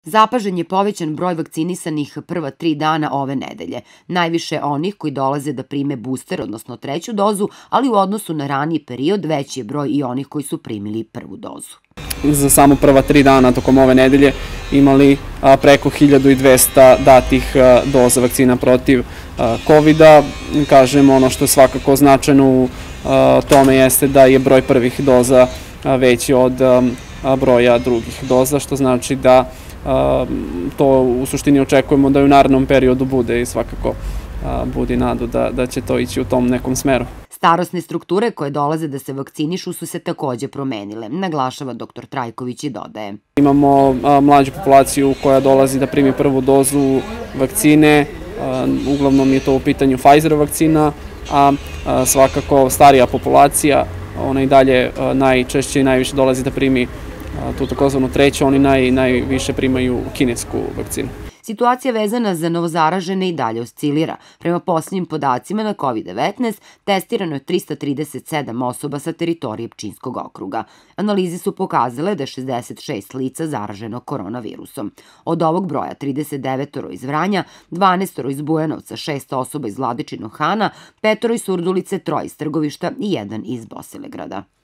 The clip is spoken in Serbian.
Zapažen je povećan broj vakcinisanih prva 3 dana ove nedelje. Najviše onih koji dolaze da prime booster, odnosno treću dozu, ali u odnosu na raniji period veći je broj i onih koji su primili prvu dozu. Za samo prva 3 dana tokom ove nedelje imali preko 1200 datih doza vakcina protiv COVID-a. Kažem, ono što je svakako značajno u tome jeste da je broj prvih doza veći od broja drugih doza, što znači da to u suštini očekujemo da i u narednom periodu bude i svakako budi nadu da će to ići u tom nekom smeru. Starosne strukture koje dolaze da se vakcinišu su se takođe promenile, naglašava dr. Trajković i dodaje. Imamo mlađu populaciju koja dolazi da primi prvu dozu vakcine, uglavnom je to u pitanju Pfizer vakcina, a svakako starija populacija, ona i dalje najčešće i najviše dolazi da primi tu takozvanu treću, oni najviše primaju kinesku vakcinu. Situacija vezana za novozaražene i dalje oscilira. Prema posljednjim podacima na COVID-19 testirano je 337 osoba sa teritorije Pčinjskog okruga. Analize su pokazale da je 66 lica zaraženo koronavirusom. Od ovog broja 39 iz Vranja, 12 iz Bujanovca, 6 osoba iz Vladičinog Hana, 5 iz Surdulice, 3 iz Trgovišta i 1 iz Bosilegrada.